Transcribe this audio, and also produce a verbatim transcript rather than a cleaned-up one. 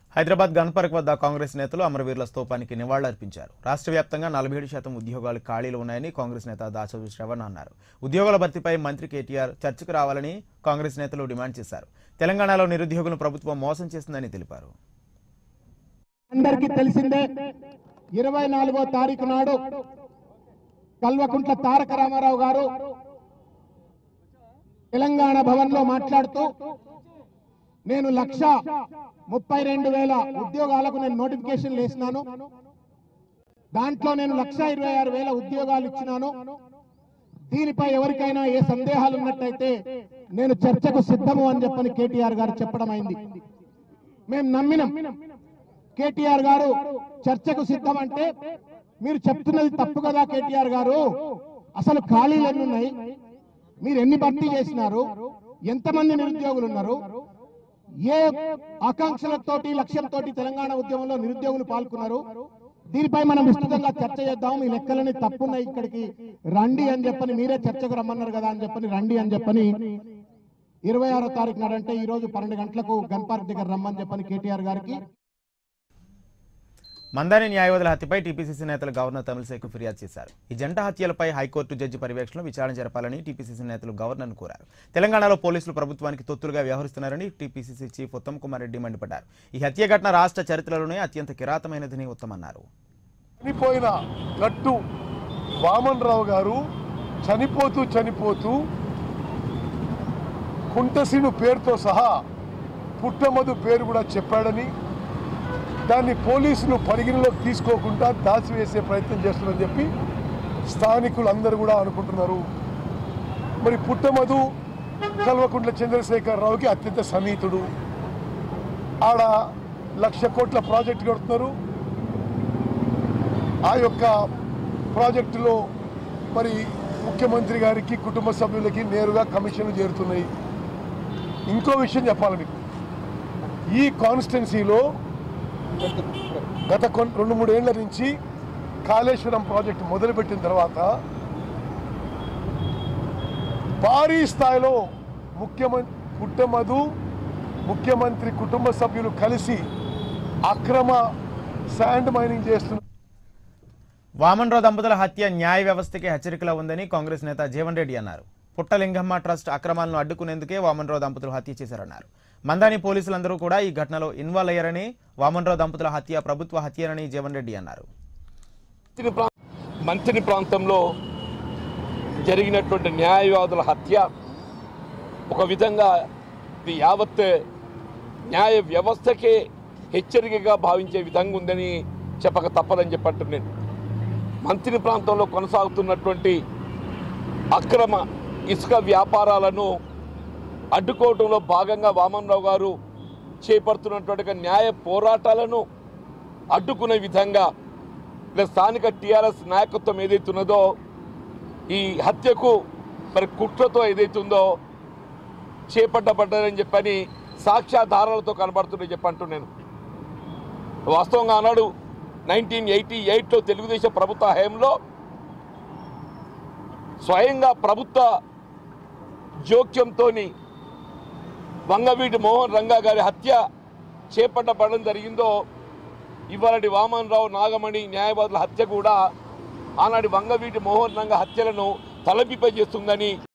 Hyderabad gun park వద్ద కాంగ్రెస్ నేతలు అమరవీరుల స్తూపానికి నివాళులర్పించారు. రాష్ట్ర వ్యాప్తంగా నలభై ఏడు శాతం ఉద్యోగాలు ఖాళీలు ఉన్నాయని కాంగ్రెస్ నేత దాసోజు శ్రవణ్ అన్నారు. ఉద్యోగాల భర్తీపై మంత్రి కేటీఆర్ చర్చకు రావాలని కాంగ్రెస్ నేతలు డిమాండ్ చేశారు. తెలంగాణలో నిరుద్యోగులను ప్రభుత్వం మోసం చేసిందని తెలిపారు. అందరికీ తెలిసిందే, ఇరవై నాలుగో తారీఖు నాడు కల్వకుంట్ల తారక రామారావు గారు తెలంగాణ భవన్ లో మాట్లాడుతూ నేను లక్ష ముప్పై రెండు వేల ఉద్యోగాలకు నేను నోటిఫికేషన్లు వేసినాను, దాంట్లో నేను లక్ష ఇరవై ఆరు వేల ఉద్యోగాలు ఇచ్చినాను. దీనిపై ఎవరికైనా ఏ సందేహాలు ఉన్నట్టయితే నేను చర్చకు సిద్ధము అని చెప్పని కేటీఆర్ గారు చెప్పడం అయింది. మేము నమ్మినాం. కేటీఆర్ గారు చర్చకు సిద్ధం అంటే మీరు చెప్తున్నది తప్పు కదా కేటీఆర్ గారు, అసలు ఖాళీలు ఎన్ని ఉన్నాయి, మీరు ఎన్ని భర్తీ చేసినారు, ఎంతమంది నిరుద్యోగులు ఉన్నారు, ఏ ఆకాంక్షలతోటి లక్ష్యంతో తెలంగాణ ఉద్యమంలో నిరుద్యోగులు పాల్గొన్నారు, దీనిపై మనం విస్తృతంగా చర్చ చేద్దాం. మీ లెక్కలని తప్పున్నాయి, ఇక్కడికి రండి అని చెప్పని మీరే చర్చకు రమ్మన్నారు కదా అని చెప్పని రండి అని చెప్పని ఇరవై ఆరో తారీఖు నాడంటే ఈ రోజు పన్నెండు గంటలకు గన్ పార్క్ దగ్గర రమ్మని చెప్పని కేటీఆర్ గారికి. మందాని న్యాయవాదుల హత్యపై టీపీసీసీ నేతలు గవర్నర్ తమిళిసైకు ఫిర్యాదు చేశారు. ఈ జంట హత్యలపై హైకోర్టు జడ్జి పర్యవేక్షణలో విచారణ జరపాలని టీపీసీసీ నేతలు గవర్నర్ను కోరారు. తెలంగాణలో పోలీసులు ప్రభుత్వానికి తొత్తులుగా వ్యవహరిస్తున్నారని టీపీసీసీ చీఫ్ ఉత్తమ్ కుమార్ రెడ్డి మండిపడ్డారు. ఈ హత్య ఘటన రాష్ట్ర చరిత్రలోనే అత్యంత కిరాతమైనదని ఉత్తమ్ అన్నారు. చనిపోయిన గట్టు వామన్ రావు గారు చనిపోతూ చనిపోతూ కుంటసీను పేరుతో సహా పుట్టమధు పేరు కూడా చెప్పాడని, దాన్ని పోలీసులు పరిగణలోకి తీసుకోకుండా దాచివేసే ప్రయత్నం చేస్తున్నారని చెప్పి స్థానికులు అందరూ కూడా అనుకుంటున్నారు. మరి పుట్టమధు కల్వకుంట్ల చంద్రశేఖరరావుకి అత్యంత సన్నిహితుడు. ఆడ లక్ష కోట్ల ప్రాజెక్టు కడుతున్నారు. ఆ యొక్క ప్రాజెక్టులో మరి ముఖ్యమంత్రి గారికి కుటుంబ సభ్యులకి నేరుగా కమిషన్లు చేరుతున్నాయి. ఇంకో విషయం చెప్పాలి మీకు, ఈ కాన్స్టిట్యున్సీలో గత కొన్ని రెండు మూడేళ్ల నుంచి కాళేశ్వరం ప్రాజెక్టు మొదలుపెట్టిన తర్వాత భారీ స్థాయిలో ముఖ్యమంత్రి పుట్టమధు ముఖ్యమంత్రి కుటుంబ సభ్యులు కలిసి అక్రమ శాండ్ మైనింగ్ చేస్తున్నారు. వామన్ రావు దంపతుల హత్య న్యాయ వ్యవస్థకి హెచ్చరికలా ఉందని కాంగ్రెస్ నేత జీవన్ రెడ్డి అన్నారు. పుట్టలింగమ్మ ట్రస్ట్ అక్రమాలను అడ్డుకునేందుకే వామన్ రావు దంపతులు హత్య చేశారన్నారు. మందాని పోలీసులందరూ కూడా ఈ ఘటనలో ఇన్వాల్వ్ అయ్యారని, వామన్ రావు దంపతుల హత్య ప్రభుత్వ హత్యనని జీవన్ రెడ్డి అన్నారు. మంత్రి ప్రాంతంలో జరిగినటువంటి న్యాయవాదుల హత్య ఒక విధంగా ఇది యావత్ న్యాయ వ్యవస్థకే హెచ్చరికగా భావించే విధంగా ఉందని చెప్పక తప్పదని చెప్పంటున్నాను. మంత్రి ప్రాంతంలో కొనసాగుతున్నటువంటి అక్రమ ఇసుక వ్యాపారాలను అడ్డుకోవడంలో భాగంగా వామన్ రావు గారు చేపడుతున్నటువంటి న్యాయ పోరాటాలను అడ్డుకునే విధంగా స్థానిక టీఆర్ఎస్ నాయకత్వం ఏదైతున్నదో ఈ హత్యకు మరి కుట్రతో ఏదైతుందో చేపట్టబడ్డారని చెప్పని సాక్ష్యాధారాలతో కనబడుతుందని చెప్పంటున్నాను. వాస్తవంగా ఆనాడు నైన్టీన్ ఎయిటీ ఎయిట్లో తెలుగుదేశం ప్రభుత్వ హయాంలో స్వయంగా ప్రభుత్వ జోక్యంతో వంగవీటి మోహన్ రంగా గారి హత్య చేపట్టబడడం జరిగిందో, ఇవాళ వామన్ రావు నాగమణి న్యాయవాదుల హత్య కూడా ఆనాటి వంగవీటి మోహన్ రంగా హత్యలను తలపింపజేస్తుందని